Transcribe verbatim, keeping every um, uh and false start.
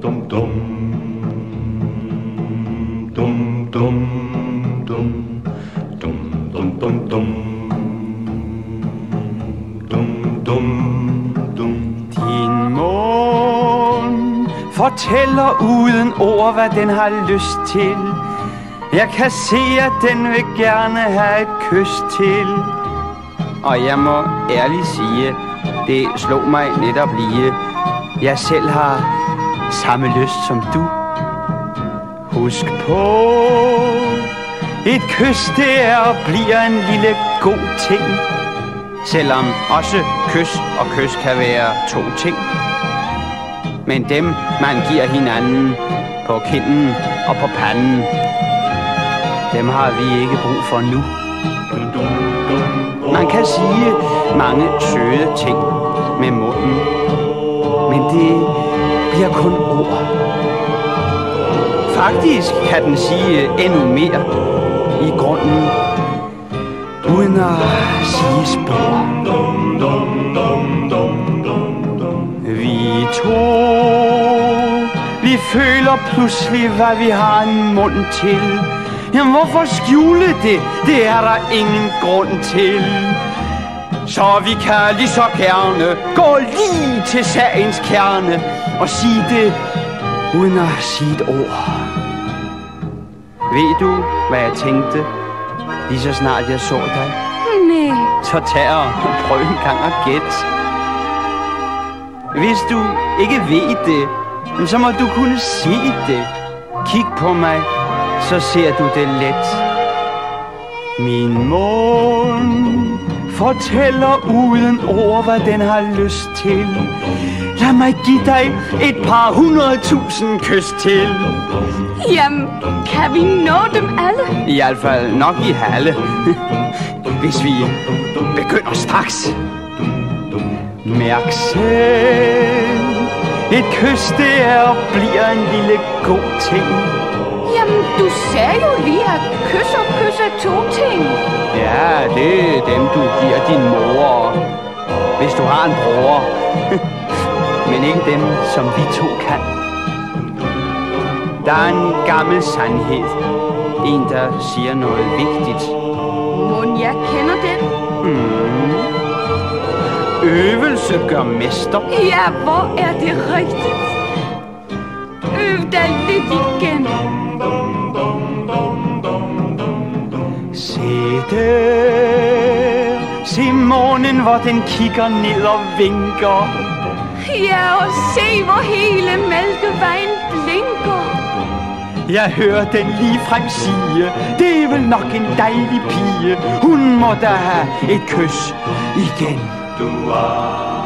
dum dum dum dum dum dum dum dum dum dum dum dum. Din mund fortæller uden ord, hvad den har lyst til. Jeg kan se, at den vil gerne have et kys til. Og jeg må ærligt sige, det slog mig netop lige. Jeg selv har samme lyst som du. Husk på, et kys det er og bliver en lille god ting. Selvom også kys og kys kan være to ting. Men dem man giver hinanden på kinden og på panden, dem har vi ikke brug for nu. Man kan sige mange søde ting med munden, men det bliver kun ord. Faktisk kan den sige endnu mere i grunden, uden at sige spor. Vi to, vi føler pludselig, hvad vi har en mund til. Jamen hvorfor skjule det? Det er der ingen grund til. Så vi kan lige så gerne gå lige til sagens kerne og sige det uden at sige et ord. Ved du, hvad jeg tænkte, lige så snart jeg så dig? Nej. Så tag og prøv en gang at gætte. Hvis du ikke ved det, så må du kunne se det. Kig på mig, så ser du det let. Min mund fortæller uden ord, hvad den har lyst til. Lad mig give dig et par hundrede tusind kys til. Jamen, kan vi nå dem alle? I hvert fald nok i halve. Hvis vi begynder straks. Mærk selv, et kys det er og bliver en lille god ting. Jamen, du sagde jo lige, at kys og kys er to ting. Ja, det er dem, du giver din mor, hvis du har en bror. Men ikke dem, som vi to kan. Der er en gammel sandhed. En, der siger noget vigtigt. Mon jeg kender den? Mm. Øvelse gør mester. Ja, hvor er det rigtigt? Øv da lidt igen. Se der, se månen, hvor den kigger ned og vinker. Ja, og se, hvor hele Mælkevejen blinker. Jeg hører den lige frem sige, det er vel nok en dejlig pige. Hun må da have et kys igen. Du er